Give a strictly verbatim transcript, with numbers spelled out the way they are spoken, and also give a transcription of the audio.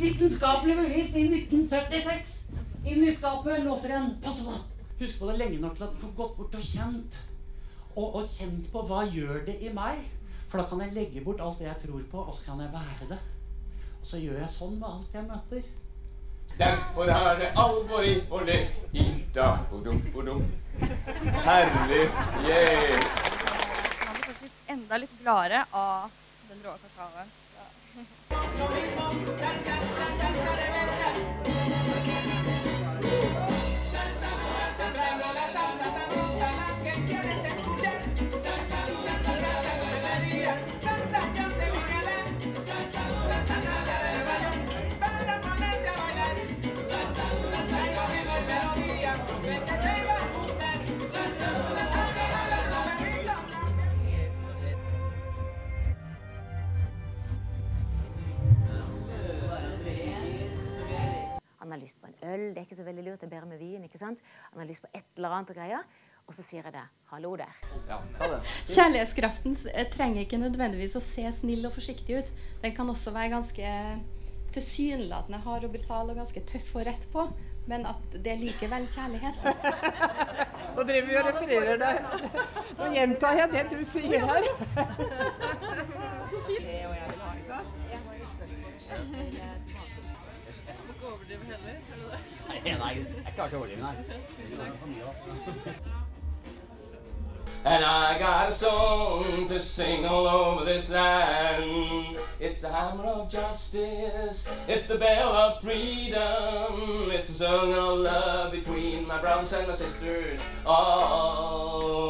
vitenskapelig bevis i nitten syttiseks. Inn i skapet låser en. Pass på. Husk på det lenge nok til at du får gått bort og kjent. Og, og kjent på hva gjør det i meg. For da kan jeg legge bort alt det jeg tror på, og så kan jeg være det. Og så gjør jeg sånn med alt jeg møter. Derfor er det alvor i vår lek i dag. Bodum, bodum. Herlig. Yeah. Man blir faktisk enda litt gladere av den rå kakaoen. Han har lyst på en øl, det er ikke så veldig lurt, det er bedre med vin, ikke sant? Han har lyst på et eller annet og greier, og så sier jeg det, hallo der. Ja, ta det. Kjærlighetskraften trenger ikke nødvendigvis å se snill og forsiktig ut. Den kan også være ganske tilsynelatende hard og brutal og ganske tøff og rett på, men at det er likevel kjærlighet. Nå driver vi og refererer deg. Nå gjentar jeg det du sier her. Så fint. Det og jeg vil ha, ikke sant? Jeg har lyst til å overdrive heller, er det det? Nei, nei, jeg klarer ikke å overdrive, nei. And I got a song to sing all over this land. It's the hammer of justice, it's the bell of freedom, it's the song of love between my brothers and my sisters. Oh.